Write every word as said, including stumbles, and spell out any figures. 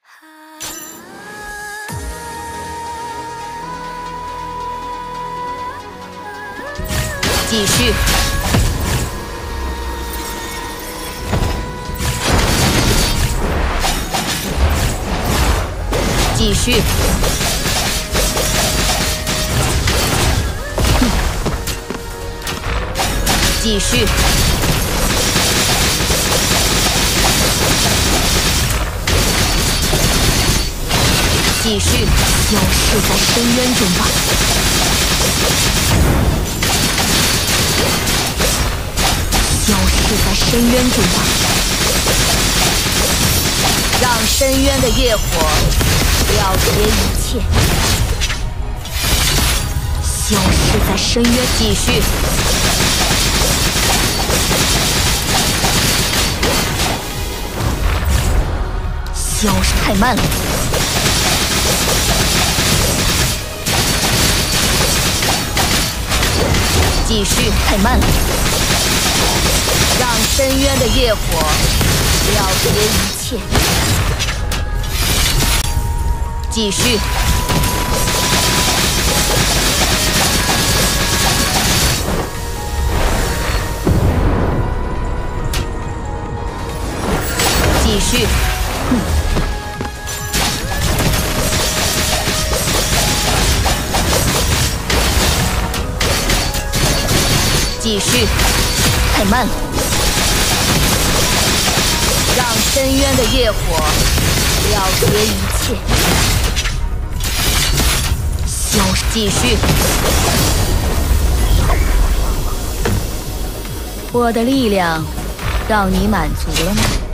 继续，继续，继续，继续，消失在深渊中吧。 消失在深渊中吧，让深渊的业火了结一切。消失在深渊，继续。消失太慢了。继续，太慢了。 让深渊的业火了结一切。继续，继续，嗯、继续，太慢了。 让深渊的业火了结一切。消失，继续。我的力量让你满足了吗？